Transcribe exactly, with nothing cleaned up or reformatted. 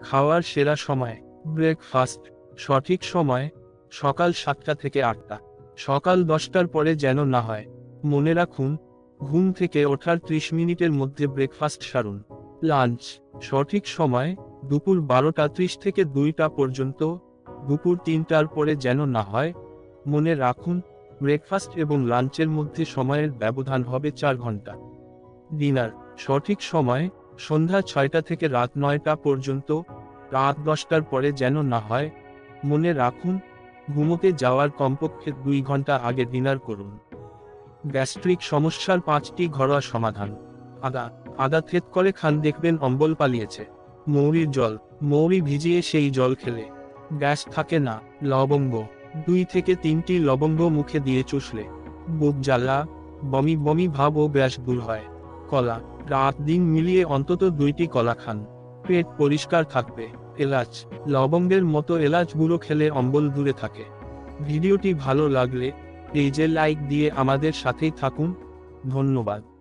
খাওয়ার সেরা সময় ব্রেকফাস্ট। সঠিক সময় সকাল সাতটা থেকে আটটা। সকাল দশটার পরে যেন না হয়। মনে রাখুন, ঘুম থেকে ওঠার ত্রিশ মিনিটের মধ্যে ব্রেকফাস্ট সারুন। লাঞ্চ। সঠিক সময় দুপুর বারোটা ত্রিশ থেকে দুইটা পর্যন্ত। দুপুর তিনটার পরে যেন না হয়। মনে রাখুন, ব্রেকফাস্ট এবং লাঞ্চের মধ্যে সময়ের ব্যবধান হবে চার ঘন্টা। ডিনার। সঠিক সময় সন্ধ্যা ছয়টা থেকে রাত নয়টা পর্যন্ত। রাত দশটার পরে যেন না হয়। মনে রাখুন, ঘুমোতে যাওয়ার কমপক্ষে দুই ঘন্টা আগে ডিনার করুন। গ্যাস্ট্রিক সমস্যার পাঁচটি ঘরোয়া সমাধান। আদা। আদা থেত করে খান, দেখবেন অম্বল পালিয়েছে। মৌরির জল। মৌরি ভিজিয়ে সেই জল খেলে গ্যাস থাকে না। লবঙ্গ। দুই থেকে তিনটি লবঙ্গ মুখে দিয়ে চুষলে বুক জ্বালা, বমি বমি ভাব ও গ্যাস দূর হয়। কলা। রাত দিন মিলিয়ে অন্তত দুইটি কলা খান, পেট পরিষ্কার থাকবে। এলাচ। লবঙ্গের মতো এলাচ গুঁড়ো খেলে অম্বল দূরে থাকে। ভিডিওটি ভালো লাগলে পেজে লাইক দিয়ে আমাদের সাথেই থাকুন। ধন্যবাদ।